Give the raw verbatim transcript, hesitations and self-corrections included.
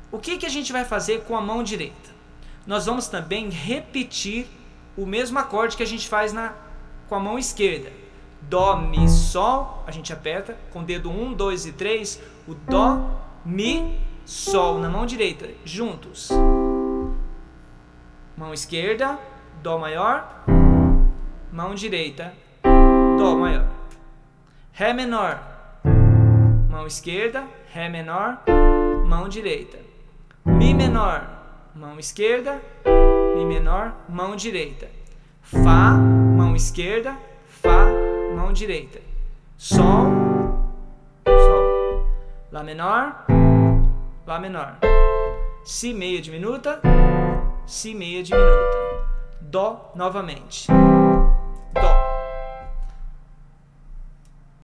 O que, que a gente vai fazer com a mão direita? Nós vamos também repetir o mesmo acorde que a gente faz na, com a mão esquerda. Dó, Mi, Sol, a gente aperta com o dedo um, dois e três, o Dó, Mi, Sol na mão direita, juntos. Mão esquerda, Dó maior, mão direita, Dó maior. Ré menor, mão esquerda, Ré menor, mão direita. Mi menor, mão esquerda, Mi menor, mão direita. Fá, mão esquerda, Fá, mão direita. Sol, Sol. Lá menor, Lá menor. Si meia diminuta, Si meia diminuta. Dó novamente.